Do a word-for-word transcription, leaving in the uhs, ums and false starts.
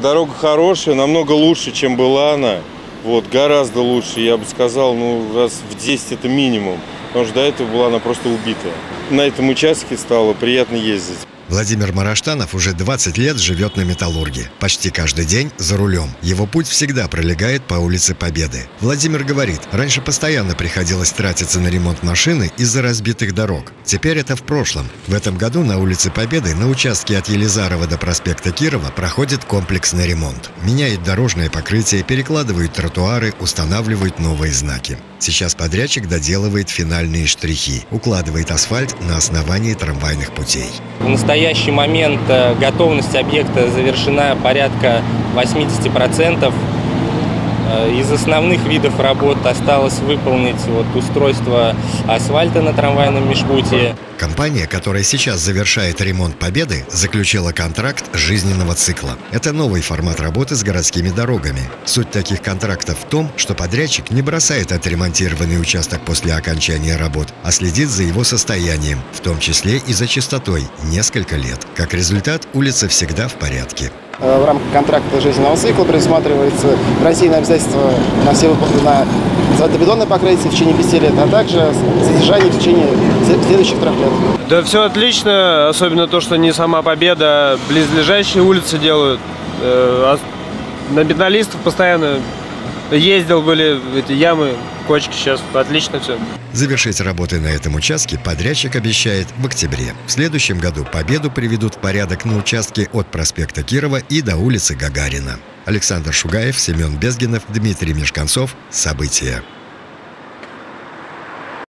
Дорога хорошая, намного лучше, чем была она. Вот, гораздо лучше, я бы сказал, ну, раз в десять это минимум. Потому что до этого была она просто убитая. На этом участке стало приятно ездить. Владимир Мараштанов уже двадцать лет живет на Металлурге. Почти каждый день за рулем. Его путь всегда пролегает по улице Победы. Владимир говорит, раньше постоянно приходилось тратиться на ремонт машины из-за разбитых дорог. Теперь это в прошлом. В этом году на улице Победы на участке от Елизарова до проспекта Кирова проходит комплексный ремонт. Меняют дорожное покрытие, перекладывают тротуары, устанавливают новые знаки. Сейчас подрядчик доделывает финальные штрихи, укладывает асфальт на основании трамвайных путей. В настоящий момент готовность объекта завершена порядка восьмидесяти процентов. Из основных видов работ осталось выполнить вот устройство асфальта на трамвайном межпутье. Компания, которая сейчас завершает ремонт Победы, заключила контракт жизненного цикла. Это новый формат работы с городскими дорогами. Суть таких контрактов в том, что подрядчик не бросает отремонтированный участок после окончания работ, а следит за его состоянием, в том числе и за частотой, несколько лет. Как результат, улица всегда в порядке. В рамках контракта жизненного цикла предусматривается гарантийное обязательство на все выплаты на асфальтобетонное покрытие в течение пяти лет, а также содержание в течение следующих трех лет. Да все отлично, особенно то, что не сама Победа, а близлежащие улицы делают. На металлистов постоянно ездил, были эти ямы, кочки, сейчас отлично все. Завершить работы на этом участке подрядчик обещает в октябре. В следующем году Победу приведут в порядок на участке от проспекта Кирова и до улицы Гагарина. Александр Шугаев, Семен Безгинов, Дмитрий Мешканцов. События.